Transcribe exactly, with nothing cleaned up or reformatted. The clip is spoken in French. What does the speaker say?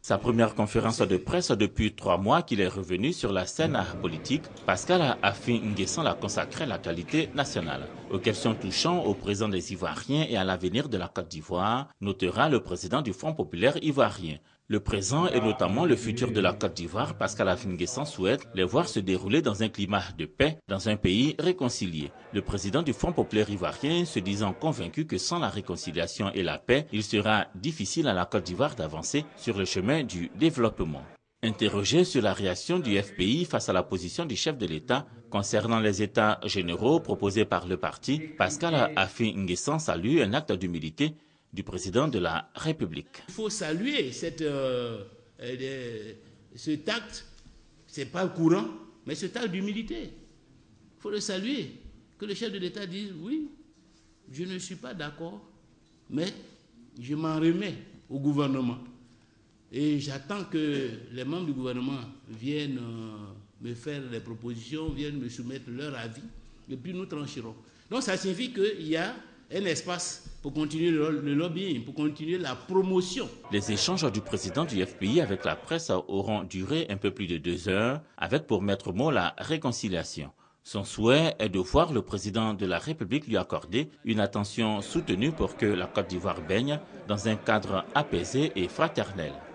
Sa première conférence de presse depuis trois mois qu'il est revenu sur la scène politique, Pascal Affi N'Guessan l'a consacré à l'actualité nationale. Aux questions touchant au présent des Ivoiriens et à l'avenir de la Côte d'Ivoire, notera le président du Front populaire ivoirien. Le présent et notamment le futur de la Côte d'Ivoire, Pascal Affi N'Guessan souhaite les voir se dérouler dans un climat de paix, dans un pays réconcilié. Le président du Front populaire ivoirien se disant convaincu que sans la réconciliation et la paix, il sera difficile à la Côte d'Ivoire d'avancer sur le chemin du développement. Interrogé sur la réaction du F P I face à la position du chef de l'État concernant les États généraux proposés par le parti, Pascal Affi N'Guessan salue un acte d'humilité du président de la République. Il faut saluer cette, euh, euh, cet acte, ce n'est pas courant, mais cet acte d'humilité. Il faut le saluer. Que le chef de l'État dise oui, je ne suis pas d'accord, mais je m'en remets au gouvernement. Et j'attends que les membres du gouvernement viennent euh, me faire des propositions, viennent me soumettre leur avis, et puis nous trancherons. Donc ça signifie qu'il y a un espace pour continuer le lobbying, pour continuer la promotion. Les échanges du président du F P I avec la presse auront duré un peu plus de deux heures, avec pour maître mot la réconciliation. Son souhait est de voir le président de la République lui accorder une attention soutenue pour que la Côte d'Ivoire baigne dans un cadre apaisé et fraternel.